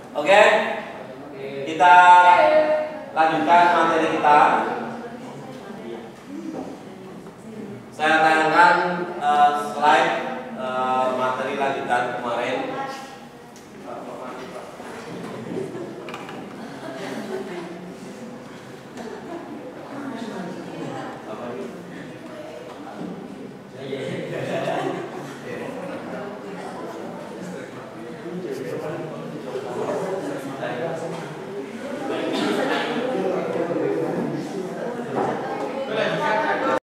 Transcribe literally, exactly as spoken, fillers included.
Oke, kita lanjutkan materi kita. Saya tayangkan uh, slide